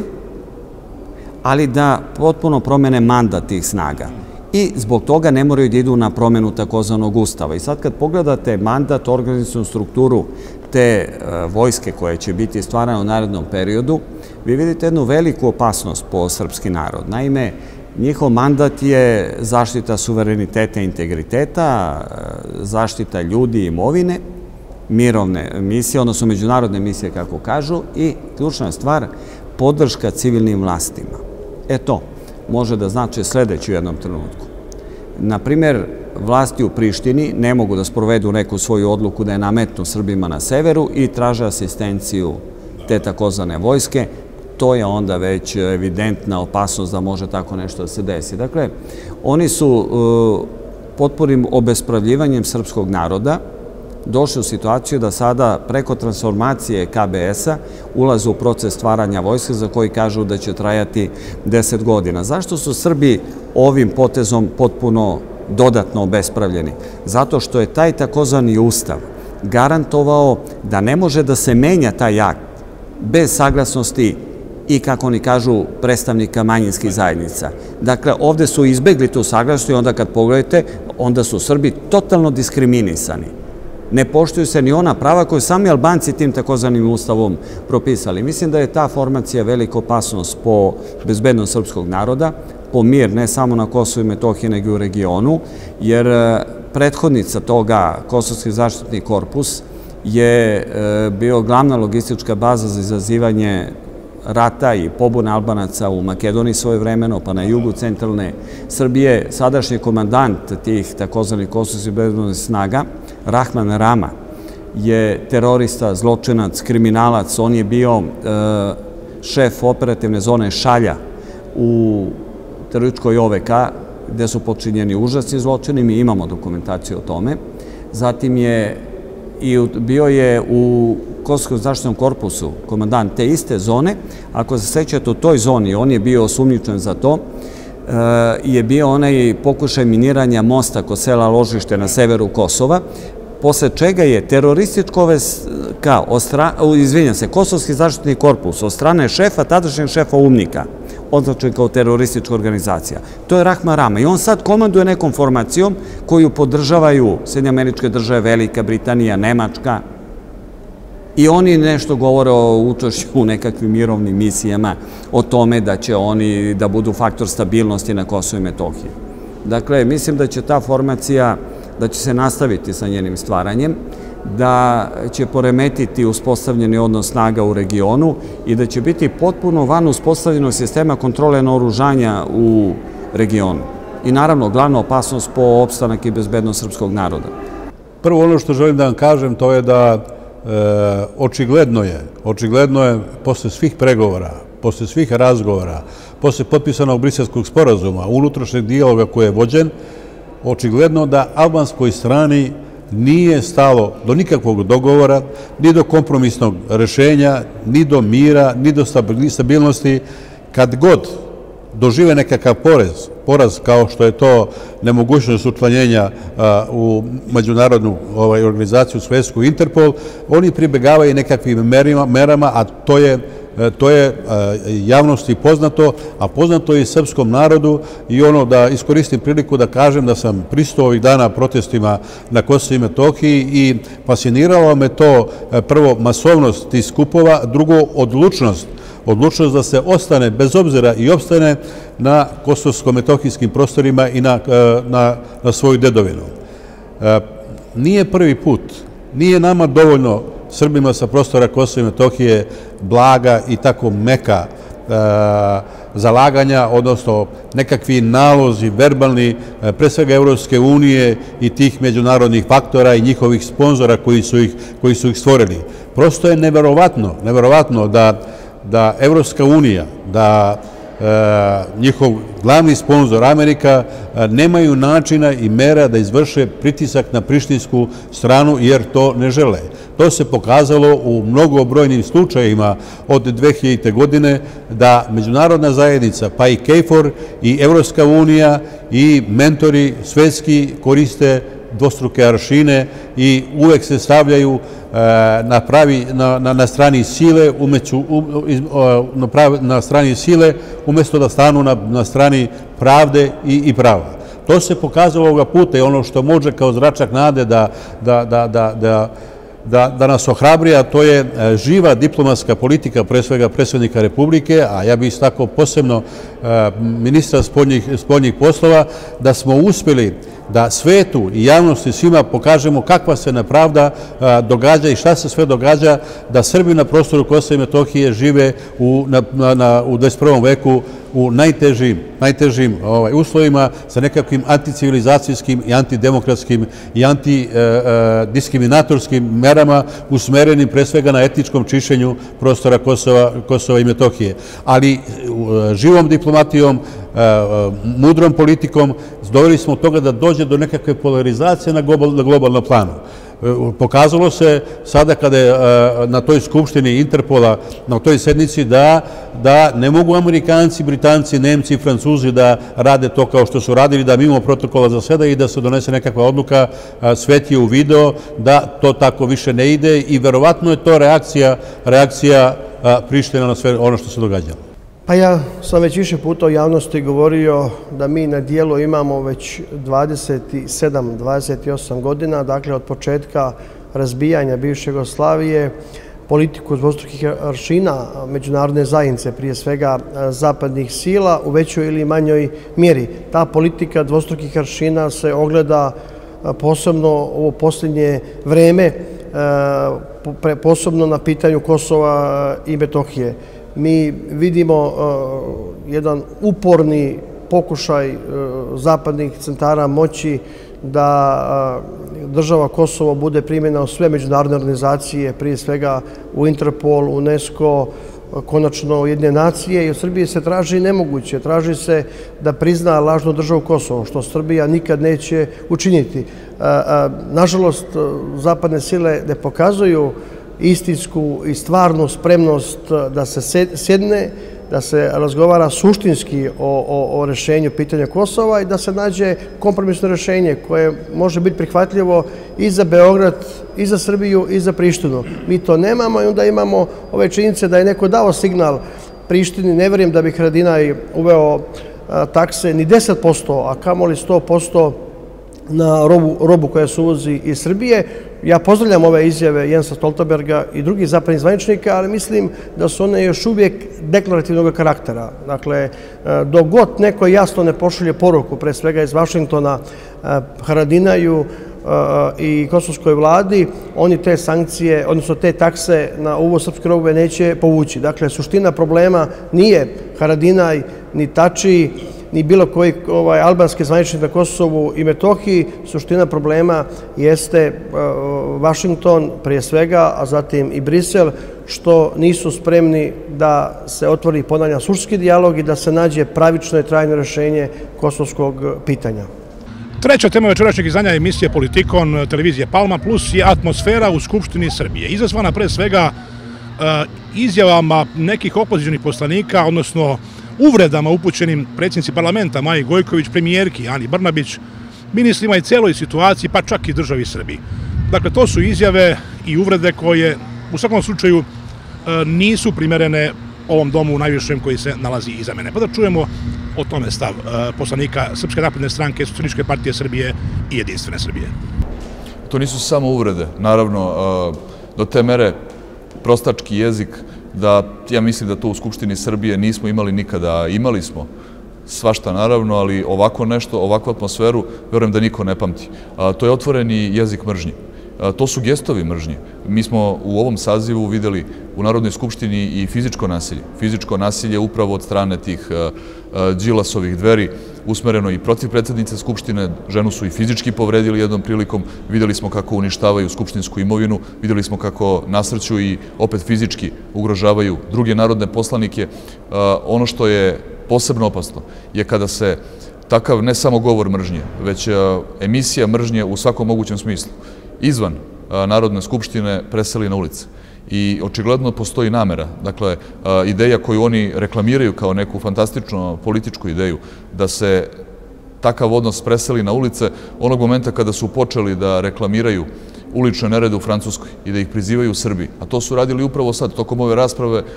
ali da potpuno promene mandat tih snaga. I zbog toga ne moraju da idu na promenu takozvanog ustava. I sad kad pogledate mandat, organizacionu strukturu te vojske koje će biti stvarane u narednom periodu, vi vidite jednu veliku opasnost po srpski narod. Naime, njihov mandat je zaštita suvereniteta i integriteta, zaštita ljudi i imovine, mirovne misije, odnosno međunarodne misije, kako kažu, i ključna stvar, podrška civilnim vlastima. E to može da znači sledeće u jednom trenutku. Naprimjer, vlasti u Prištini ne mogu da sprovedu neku svoju odluku da je nametnu Srbima na severu i traže asistenciju te takozvane vojske. To je onda već evidentna opasnost da može tako nešto da se desi. Dakle, oni su potpunim obespravljivanjem srpskog naroda došli u situaciju da sada preko transformacije K B S-a ulaze u proces stvaranja vojske za koji kažu da će trajati deset godina. Zašto su Srbi ovim potezom potpuno dodatno obespravljeni? Zato što je taj takozvani ustav garantovao da ne može da se menja taj akt bez saglasnosti i, kako oni kažu, predstavnika manjinskih zajednica. Dakle, ovde su izbegli tu saglasnost i onda kad pogledate, onda su Srbi totalno diskriminisani. Ne poštuju se ni ona prava koje sami Albanci tim takozvanim ustavom propisali. Mislim da je ta formacija velika opasnost po bezbednost srpskog naroda, po mir ne samo na Kosovu i Metohiji, nego i u regionu, jer prethodnica toga, Kosovski zaštitni korpus, je bio glavna logistička baza za izazivanje rata i pobune Albanaca u Makedoniji svojevremeno, pa na jugu centralne Srbije. Sadašnji komandant tih takozvanih kosovskih bezbednosnih snaga, Rahman Rama, je terorista, zločinac, kriminalac. On je bio šef operativne zone Šalja u terorističkoj O V K, gde su počinjeni užasni zločini, mi imamo dokumentaciju o tome. Zatim je i bio je u Kosovskom zaštitnom korpusu komandant te iste zone. Ako se sećate, u toj zoni, on je bio osumnjičen za to, je bio onaj pokušaj miniranja mosta kod sela Ložište na severu Kosova, posle čega je terorističko izvinjam se, Kosovski zaštitni korpus od strane šefa, tadašnjeg šefa UMNIK-a, označen kao teroristička organizacija. To je Rahman Rama i on sad komanduje nekom formacijom koju podržavaju Sjedinjene Američke Države, Velika Britanija, Nemačka, i oni nešto govore o učešću u nekakvim mirovnim misijama, o tome da će oni da budu faktor stabilnosti na Kosovu i Metohiji. Dakle, mislim da će ta formacija, da će se nastaviti sa njenim stvaranjem, da će poremetiti uspostavljeni odnos snaga u regionu i da će biti potpuno van uspostavljenog sistema kontrole naoružanja u regionu. I naravno, glavna opasnost po opstanak i bezbednost srpskog naroda. Prvo, ono što želim da vam kažem, to je da očigledno je, očigledno je posle svih pregovora, posle svih razgovora, posle potpisanog Briselskog sporazuma, unutrašnjeg dijaloga koji je vođen, očigledno da albanskoj strani nije stalo do nikakvog dogovora, ni do kompromisnog rešenja, ni do mira, ni do stabilnosti. Kad god dožive nekakav porez, poraz kao što je to nemogućnost učlanjenja u međunarodnu organizaciju svetsku Interpol, oni pribegavaju nekakvim merama, a to je to je javnosti poznato, a poznato je i srpskom narodu, i ono da iskoristim priliku da kažem da sam prisutvovao ovih dana protestima na Kosovu i Metohiji i fasciniralo me to, prvo, masovnost tih skupova, drugo, odlučnost, odlučnost da se ostane, bez obzira i opstane na kosovsko-metohijskim prostorima i na, na, na svoju dedovinu. Nije prvi put, nije nama dovoljno Srbima sa prostora Kosova i Metohije blaga i tako meka e, zalaganja, odnosno nekakvi nalozi, verbalni, pre svega Evropske unije i tih međunarodnih faktora i njihovih sponzora koji su ih, koji su ih stvorili. Prosto je neverovatno, neverovatno da, da Evropska unija, da e, njihov glavni sponzor Amerika e, nemaju načina i mera da izvrše pritisak na prištinsku stranu jer to ne žele. To se pokazalo u mnogobrojnim slučajima od dve hiljadite. godine da međunarodna zajednica, pa i KFOR i Evropska unija i mentori svetski koriste dvostruke aršine i uvek se stavljaju na, pravi, na, na, na strani sile umeću, na, pravi, na strani sile umesto da stanu na, na strani pravde i, i prava. To se pokazalo ovoga puta i ono što može kao zračak nade da, da, da, da, da da nas ohrabri, a to je živa diplomatska politika, pre svega predsjednika Republike, a ja bih istakao posebno ministra spoljnih poslova, da smo uspjeli da svetu i javnosti svima pokažemo kakva se nepravda događa i šta se sve događa, da Srbi na prostoru Kosova i Metohije žive u dvadeset prvom veku u najtežim uslovima sa nekakvim anticivilizacijskim i antidemokratskim i antidiskriminatorskim merama usmerenim pre svega na etničkom čišćenju prostora Kosova i Metohije. Ali živom diplomatijom, mudrom politikom doveli smo od toga da dođe do nekakve polarizacije na globalnom planu. Pokazalo se sada kada je na toj skupštini Interpola, na toj sednici, da ne mogu Amerikanci, Britanci, Nemci i Francuzi da rade to kao što su radili, da mimo protokola zaseda i da se donese nekakva odluka. Svet je uvideo da to tako više ne ide i verovatno je to reakcija Prištine na sve ono što se događa. Pa ja sam već više puta u javnosti govorio da mi na dijelu imamo već dvadeset sedam, dvadeset osam godina, dakle od početka razbijanja bivše Jugoslavije, politiku dvostrukih aršina međunarodne zajednice, prije svega zapadnih sila, u većoj ili manjoj mjeri. Ta politika dvostrukih aršina se ogleda posebno ovo posljednje vreme, posebno na pitanju Kosova i Metohije. Mi vidimo jedan uporni pokušaj zapadnih centara moći da država Kosovo bude primjena u sve međunarodne organizacije, prije svega u Interpol, UNESCO, konačno Ujedinjene nacije, i od Srbije se traži nemoguće. Traži se da prizna lažnu državu Kosovo, što Srbija nikad neće učiniti. Nažalost, zapadne sile ne pokazuju istinsku i stvarnu spremnost da se sjedne, da se razgovara suštinski o rešenju pitanja Kosova i da se nađe kompromisno rešenje koje može biti prihvatljivo i za Beograd, i za Srbiju, i za Prištinu. Mi to nemamo i onda imamo ove činjenice da je neko dao signal Prištini. Ne verujem da bi Haradinaj uveo takse ni deset posto, a kamoli sto posto na robu koja se uvozi iz Srbije. Ja pozdravljam ove izjave Jensa Stoltenberga i drugih zapadnih zvaničnika, ali mislim da su one još uvijek deklarativnog karaktera. Dakle, dok god neko jasno ne pošalje poruku, pre svega iz Vašingtona, Haradinaju i kosovskoj vladi, oni te sankcije, odnosno te takse na uvoz srpske robe neće povući. Dakle, suština problema nije Haradinaj, ni Tači, ni bilo koji albanski zvaničnik na Kosovu i Metohiji. Suština problema jeste Vašington prije svega, a zatim i Brisel, što nisu spremni da se otvori, ponavljam, suštinski dijalog i da se nađe pravično i trajno rešenje kosovskog pitanja. Treća tema večerašnjeg izdanja emisije Politikon televizije Palma Plus je atmosfera u Skupštini Srbije. Izazvana pre svega izjavama nekih opozicionih poslanika, odnosno uvredama upućenim predsjednici parlamenta Maji Gojković, premijerki Ani Brnabić, ministrima i celoj situaciji, pa čak i državi Srbiji. Dakle, to su izjave i uvrede koje u svakom slučaju nisu primerene ovom domu najvišem koji se nalazi iza mene. Pa da čujemo o tome stav poslanika Srpske napredne stranke, Socijalističke partije Srbije i Jedinstvene Srbije. To nisu samo uvrede, naravno, do te mere prostački jezik da ja mislim da to u Skupštini Srbije nismo imali nikada. Imali smo svašta naravno, ali ovako nešto, ovakvu atmosferu, verujem da niko ne pamti. To je otvoreni jezik mržnje. To su gestovi mržnje. Mi smo u ovom sazivu videli u Narodnoj skupštini i fizičko nasilje. Fizičko nasilje upravo od strane tih Đilasovih dveri, usmereno i protiv predsjednice Skupštine. Ženu su i fizički povredili jednom prilikom. Videli smo kako uništavaju skupštinsku imovinu, videli smo kako nasrću i opet fizički ugrožavaju druge narodne poslanike. Ono što je posebno opasno je kada se takav ne samo govor mržnje, već emisija mržnje u svakom mogućem smislu izvan Narodne skupštine preseli na ulice. I očigledno postoji namera, dakle, ideja koju oni reklamiraju kao neku fantastičnu političku ideju, da se takav odnos preseli na ulice onog momenta kada su počeli da reklamiraju ulične nerede u Francuskoj i da ih prizivaju u Srbiji. A to su radili upravo sad, tokom ove rasprave,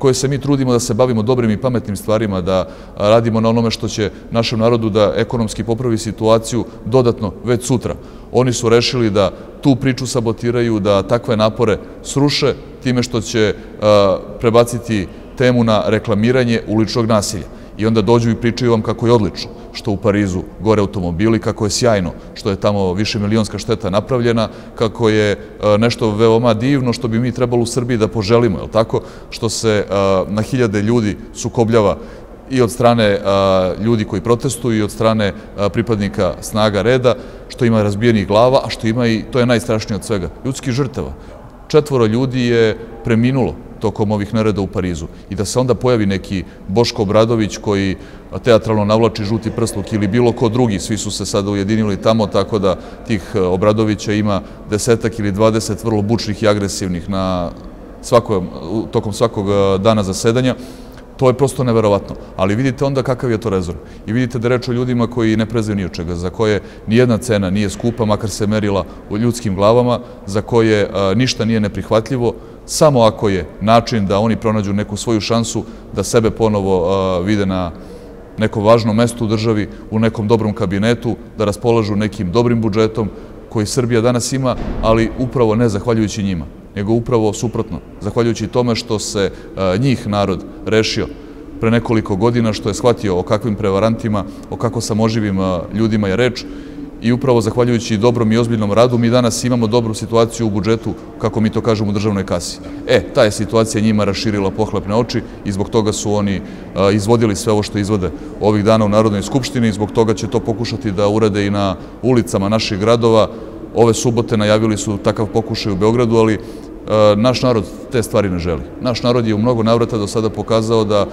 kojoj se mi trudimo da se bavimo dobrim i pametnim stvarima, da radimo na onome što će našem narodu da ekonomski popravi situaciju dodatno već sutra. Oni su rešili da tu priču sabotiraju, da takve napore sruše time što će prebaciti temu na reklamiranje uličnog nasilja. I onda dođu i pričaju vam kako je odlično što u Parizu gore automobili, kako je sjajno što je tamo više milionska šteta napravljena, kako je nešto veoma divno što bi mi trebalo u Srbiji da poželimo, je li tako? Što se na hiljade ljudi sukobljava i od strane ljudi koji protestuju i od strane pripadnika snaga reda, što ima razbijenih glava, a što ima i, to je najstrašnije od svega, ljudskih žrtava. Četvoro ljudi je preminulo tokom ovih nereda u Parizu i da se onda pojavi neki Boško Obradović koji teatralno navlači žuti prsluk ili bilo ko drugi, svi su se sada ujedinili tamo, tako da tih Obradovića ima desetak ili dvadeset vrlo bučnih i agresivnih na svakom, tokom svakog dana zasedanja. To je prosto neverovatno, ali vidite onda kakav je to rezon. I vidite da reč o ljudima koji ne prezaju ni od čega, za koje nijedna cena nije skupa, makar se merila u ljudskim glavama, za koje ništa nije neprihvatljivo, samo ako je način da oni pronađu neku svoju šansu, da sebe ponovo vide na nekom važnom mestu u državi, u nekom dobrom kabinetu, da raspolažu nekim dobrim budžetom koji Srbija danas ima, ali upravo ne zahvaljujući njima, nego upravo suprotno, zahvaljujući tome što se njih narod rešio pre nekoliko godina, što je shvatio o kakvim prevarantima, o kako samoživim ljudima je reč i upravo zahvaljujući dobrom i ozbiljnom radu mi danas imamo dobru situaciju u budžetu, kako mi to kažemo, u državnoj kasi. E, ta je situacija njima raširila pohlepne oči i zbog toga su oni izvodili sve ovo što izvode ovih dana u Narodnoj skupštini i zbog toga će to pokušati da urade i na ulicama naših gradova. Ove subote najavili su takav pokušaj u Beogradu, ali naš narod te stvari ne želi. Naš narod je u mnogo navrata do sada pokazao da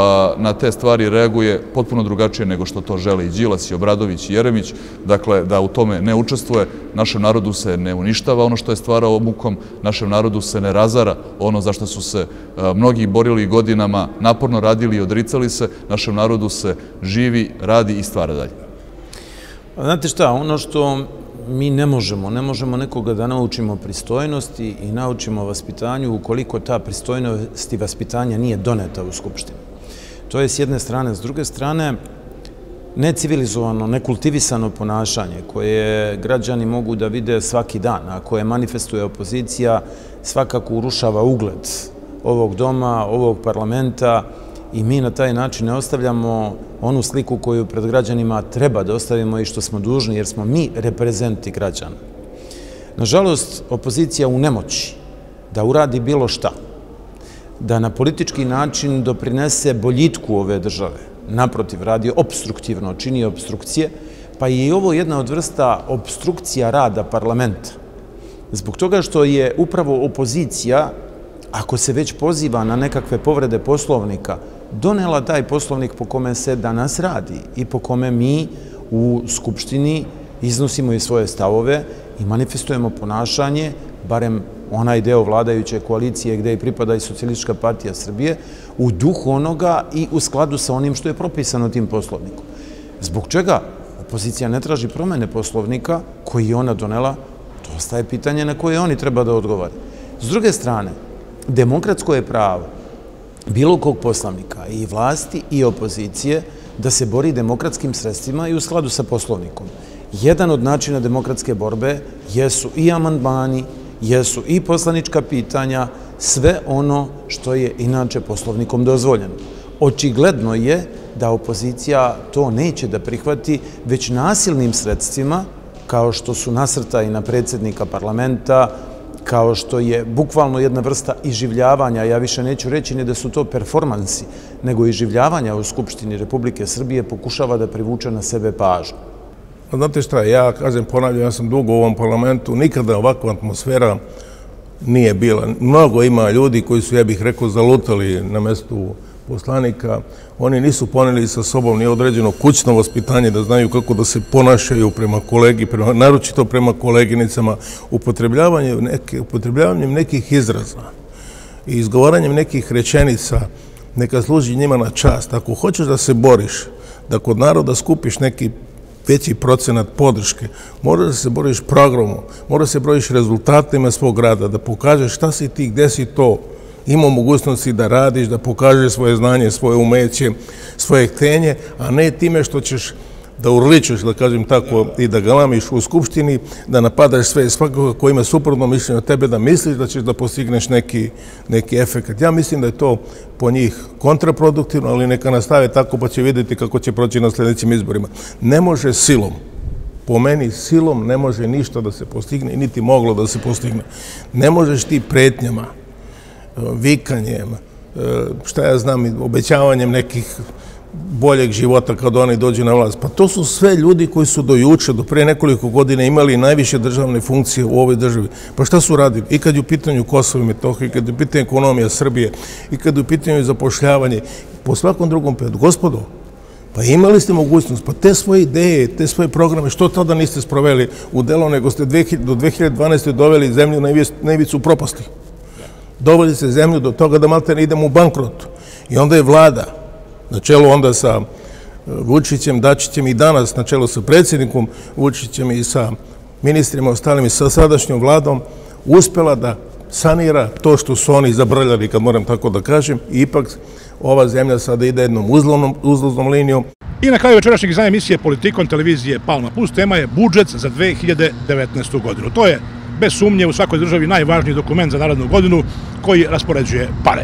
na te stvari reaguje potpuno drugačije nego što to žele i Đilas, i Obradović, i Jeremić. Dakle, da u tome ne učestvuje, našem narodu se ne uništava ono što je stvarao mukom, našem narodu se ne razara ono za što su se mnogi borili godinama, naporno radili i odricali se, našem narodu se živi, radi i stvara dalje. Znate šta, ono što mi ne možemo, ne možemo nekoga da naučimo pristojnosti i naučimo vaspitanju ukoliko ta pristojnost i vaspitanja nije doneta u Skupštini. To je s jedne strane. S druge strane, necivilizovano, nekultivisano ponašanje koje građani mogu da vide svaki dan, a koje manifestuje opozicija, svakako urušava ugled ovog doma, ovog parlamenta i mi na taj način ne ostavljamo onu sliku koju pred građanima treba da ostavimo i što smo dužni, jer smo mi reprezenti građana. Nažalost, opozicija u nemoći da uradi bilo šta, da na politički način doprinese boljitku ove države, naprotiv, radi obstruktivno, čini obstrukcije, pa je i ovo jedna od vrsta obstrukcija rada parlamenta. Zbog toga što je upravo opozicija, ako se već poziva na nekakve povrede Poslovnika, donela taj Poslovnik po kome se danas radi i po kome mi u Skupštini iznosimo i svoje stavove i manifestujemo ponašanje, barem onaj deo vladajuće koalicije gde i pripada i Socijalistička partija Srbije, u duhu onoga i u skladu sa onim što je propisano tim Poslovnikom. Zbog čega opozicija ne traži promene Poslovnika koji je ona donela, to ostaje pitanje na koje oni treba da odgovore. S druge strane, demokratsko je pravo bilo kog poslanika i vlasti i opozicije da se bori demokratskim sredstvima i u skladu sa Poslovnikom. Jedan od načina demokratske borbe jesu i amandmani, jesu i poslanička pitanja, sve ono što je inače Poslovnikom dozvoljeno. Očigledno je da opozicija to neće da prihvati, već nasilnim sredstvima, kao što su nasrtaji na predsjednika parlamenta, kao što je bukvalno jedna vrsta iživljavanja, ja više neću reći ne da su to performansi, nego iživljavanja u Skupštini Republike Srbije pokušava da privuče na sebe pažnju. Znate šta, ja kažem, ponavljam, ja sam dugo u ovom parlamentu, nikada ovakva atmosfera nije bila. Mnogo ima ljudi koji su, ja bih rekao, zalutali na mestu poslanika. Oni nisu poneli sa sobom ni određeno kućno vaspitanje da znaju kako da se ponašaju prema kolegi, naročito prema koleginicama, upotrebljavanjem, neke, upotrebljavanjem nekih izraza i izgovaranjem nekih rečenica neka služi njima na čast. Ako hoćeš da se boriš, da kod naroda skupiš neki veći procenat podrške, moraš da se boriš programom, moraš da se boriš rezultatima svog rada, da pokažeš šta si ti, gde si to imao mogućnosti da radiš, da pokažeš svoje znanje, svoje umeće, svoje htenje, a ne time što ćeš da urličeš, da kažem tako, i da galamiš u Skupštini, da napadaš sve svakoga ko ima suprotno mišljenje od tebe, da misliš da ćeš da postigneš neki, neki efekt. Ja mislim da je to po njih kontraproduktivno, ali neka nastave tako pa će vidjeti kako će proći na sljedećim izborima. Ne može silom, po meni silom ne može ništa da se postigne i niti moglo da se postigne. Ne možeš ti pretnjama, vikanjem, šta ja znam, obećavanjem nekih boljeg života kad oni dođu na vlast. Pa to su sve ljudi koji su do juče, do pre nekoliko godina imali najviše državne funkcije u ovoj državi. Pa šta su radili? I kad je u pitanju Kosovo i Metohija, i kad je u pitanju ekonomija Srbije, i kad je u pitanju zapošljavanje, po svakom drugom pedu. Gospodo, pa imali ste mogućnost, pa te svoje ideje, te svoje programe, što tada niste sproveli u delo, nego ste do dve hiljade dvanaeste. doveli zemlju na ivicu propasti. Doveli ste zemlju do toga da malte ne idemo u bankrot. I onda je vlada, na čelu onda sa Vučićem, Dačićem i danas na čelu sa predsjednikom Vučićem i sa ministrima ostalim i sa sadašnjom vladom, uspela da sanira to što su oni zabrljali, kad moram tako da kažem, i ipak ova zemlja sada ide jednom uzlaznom linijom. I na kraju večerašnjeg izdanja emisije Politikom televizije Palma Plus tema je budžet za dve hiljade devetnaestu. godinu. To je, bez sumnje, u svakoj državi najvažniji dokument za narednu godinu koji raspoređuje pare.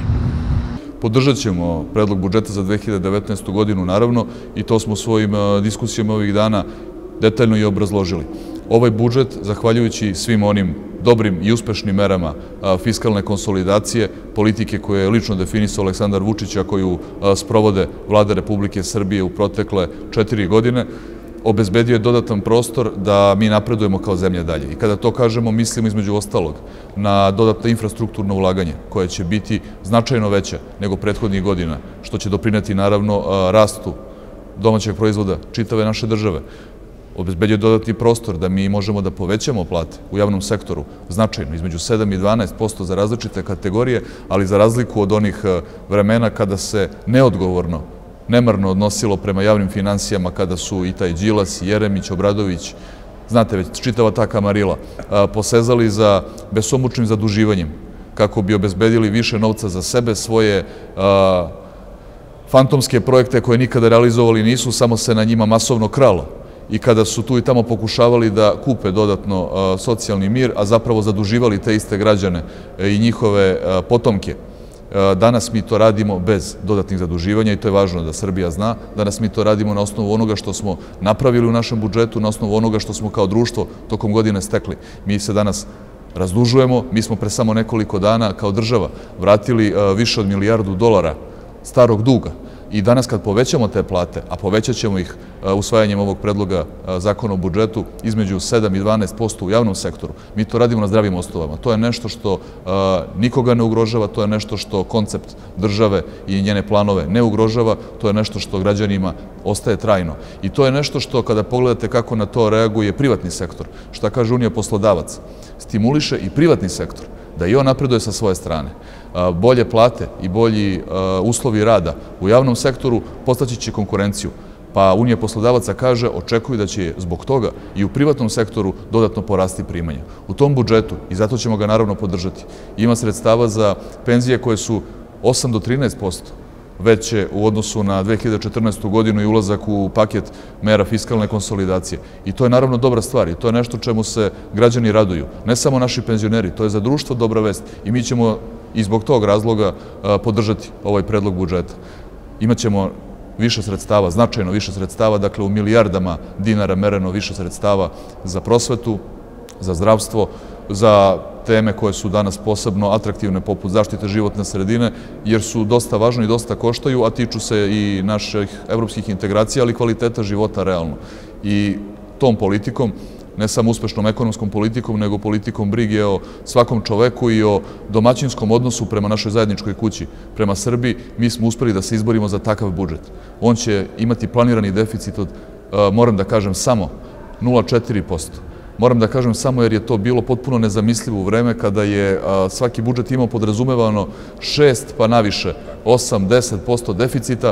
Podržat ćemo predlog budžeta za dve hiljade devetnaestu. godinu, naravno, i to smo svojim diskusijama ovih dana detaljno i obrazložili. Ovaj budžet, zahvaljujući svim onim dobrim i uspešnim merama fiskalne konsolidacije, politike koje je lično definisao Aleksandar Vučić, a koju sprovode Vlada Republike Srbije u protekle četiri godine, obezbedio je dodatan prostor da mi napredujemo kao zemlja dalje. I kada to kažemo, mislimo između ostalog na dodatno infrastrukturno ulaganje, koje će biti značajno veće nego prethodnih godina, što će doprineti naravno rastu domaćeg proizvoda čitave naše države. Obezbedio dodatni prostor da mi možemo da povećamo plate u javnom sektoru značajno, između sedam i dvanaest posto za različite kategorije, ali za razliku od onih vremena kada se neodgovorno, nemarno odnosilo prema javnim finansijama, kada su i taj Đilas, Jeremić, Obradović, znate već, čitava ta kamarila, posezali za besomučnim zaduživanjem kako bi obezbedili više novca za sebe, svoje fantomske projekte koje nikada realizovali nisu, samo se na njima masovno kralo. I kada su tu i tamo pokušavali da kupe dodatno socijalni mir, a zapravo zaduživali te iste građane i njihove potomke. Danas mi to radimo bez dodatnih zaduživanja i to je važno da Srbija zna. Danas mi to radimo na osnovu onoga što smo napravili u našem budžetu, na osnovu onoga što smo kao društvo tokom godine stekli. Mi se danas razdužujemo, mi smo pre samo nekoliko dana kao država vratili više od milijardu dolara starog duga. I danas kad povećamo te plate, a povećat ćemo ih usvajanjem ovog predloga zakona o budžetu između sedam i dvanaest posto u javnom sektoru, mi to radimo na zdravim osnovama. To je nešto što nikoga ne ugrožava, to je nešto što koncept države i njene planove ne ugrožava, to je nešto što građanima ostaje trajno. I to je nešto što kada pogledate kako na to reaguje privatni sektor, šta kaže Unija poslodavaca, stimuliše i privatni sektor da i on napreduje sa svoje strane. Bolje plate i bolji uslovi rada u javnom sektoru postaći će konkurenciju. Pa Unija poslodavaca kaže, očekuju da će zbog toga i u privatnom sektoru dodatno porasti primanja. U tom budžetu, i zato ćemo ga naravno podržati, ima sredstava za penzije koje su osam do trinaest posto veće u odnosu na dve hiljade četrnaestu. godinu i ulazak u paket mera fiskalne konsolidacije. I to je naravno dobra stvar i to je nešto čemu se građani raduju. Ne samo naši penzioneri, to je za društvo dobra vest i mi ćemo i zbog tog razloga podržati ovaj predlog budžeta. Imaćemo više sredstava, značajno više sredstava, dakle u milijardama dinara mereno više sredstava za prosvetu, za zdravstvo, za teme koje su danas posebno atraktivne poput zaštite životne sredine, jer su dosta važne i dosta koštaju, a tiču se i naših evropskih integracija, ali kvaliteta života realno. I tom politikom, ne samo uspešnom ekonomskom politikom, nego politikom brige o svakom čoveku i o domaćinskom odnosu prema našoj zajedničkoj kući, prema Srbiji, mi smo uspeli da se izborimo za takav budžet. On će imati planirani deficit od, moram da kažem, samo nula zarez četiri posto. Moram da kažem samo jer je to bilo potpuno nezamislivo u vreme kada je svaki budžet imao podrazumevano šest pa naviše, osam do deset posto deficita,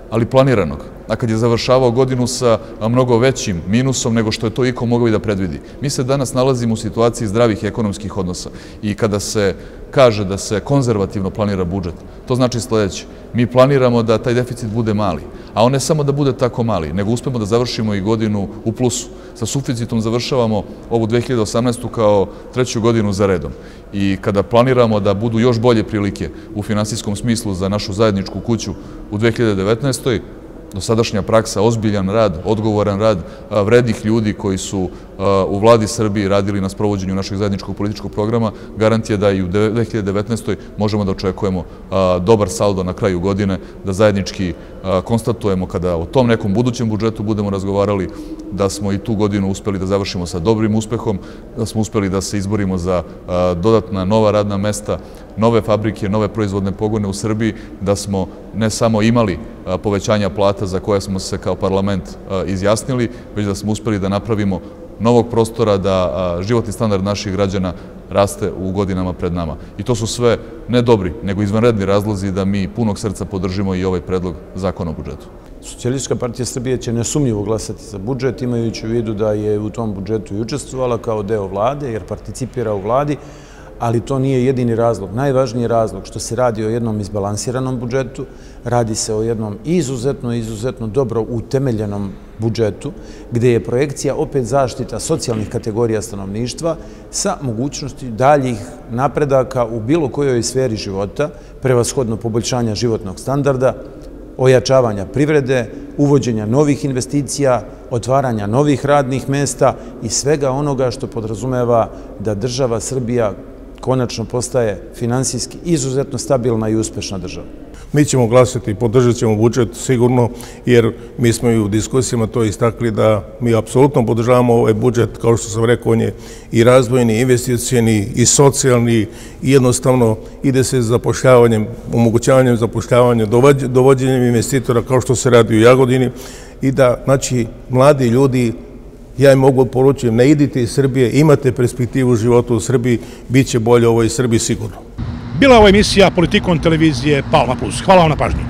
ali planiranog. A kad je završavao godinu sa mnogo većim minusom nego što je to iko mogao i da predvidi. Mi se danas nalazimo u situaciji zdravih ekonomskih odnosa i kada se kaže da se konzervativno planira budžet, to znači sledeće. Mi planiramo da taj deficit bude mali, a on ne samo da bude tako mali, nego uspemo da završimo i godinu u plusu. Sa suficitom završavamo ovu dve hiljade osamnaestu. kao treću godinu za redom. I kada planiramo da budu još bolje prilike u finansijskom smislu za našu zajedničku kuću u dve hiljade devetnaestoj. dosadašnja praksa, ozbiljan rad, odgovoran rad vrednih ljudi koji su u vladi Srbije radili na sprovođenju našeg zajedničkog političkog programa, garant je da i u dve hiljade devetnaestoj. možemo da očekujemo dobar saldo na kraju godine, da zajednički konstatujemo kada o tom nekom budućem budžetu budemo razgovarali, da smo i tu godinu uspeli da završimo sa dobrim uspehom, da smo uspeli da se izborimo za dodatna nova radna mesta, nove fabrike, nove proizvodne pogone u Srbiji, da smo ne samo imali povećanja plata za koje smo se kao parlament izjasnili, već da smo uspeli da napravimo novog prostora, da životni standard naših građana raste u godinama pred nama. I to su sve ne dobri, nego izvanredni razlozi da mi punog srca podržimo i ovaj predlog zakona o budžetu. Socijalistička partija Srbije će nesumnjivo glasati za budžet, imajući u vidu da je u tom budžetu i učestvovala kao deo vlade, jer participira u vladi, ali to nije jedini razlog. Najvažniji razlog što se radi o jednom izbalansiranom budžetu, radi se o jednom izuzetno, izuzetno dobro utemeljenom budžetu, gde je projekcija opet zaštita socijalnih kategorija stanovništva sa mogućnosti daljih napredaka u bilo kojoj sferi života, prevashodno poboljšanja životnog standarda, ojačavanja privrede, uvođenja novih investicija, otvaranja novih radnih mesta i svega onoga što podrazumeva da država Srbija konačno postaje finansijski izuzetno stabilna i uspešna država. Mi ćemo glasati i podržat ćemo budžet sigurno, jer mi smo i u diskusijama to istakli da mi apsolutno podržavamo ovaj budžet, kao što sam rekao, on je i razvojni, i investicijeni, i socijalni, i jednostavno ide se zapošljavanjem, omogućavanjem zapošljavanja, dovođenjem investitora, kao što se radi u Jagodini, i da, znači, mladi ljudi, ja im mogu poručiti, ne idite iz Srbije, imate perspektivu života u Srbiji, bit će bolje u ovoj Srbiji sigurno. Bila je ova emisija Politikom televizije Palma Plus. Hvala vam na pažnji.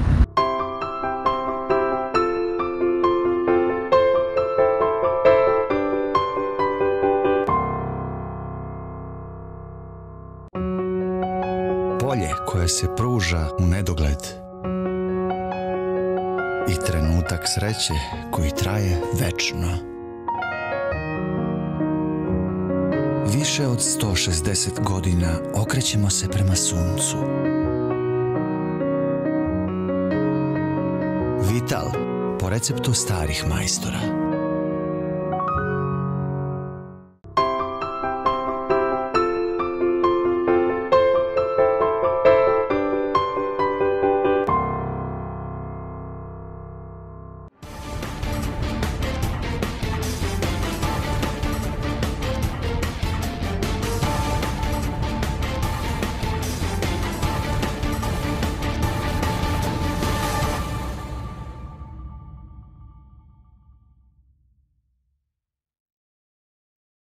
Polje koje se pruža u nedogled i trenutak sreće koji traje večno. Više od sto šezdeset godina okrećemo se prema suncu. Vital, po receptu starih majstora.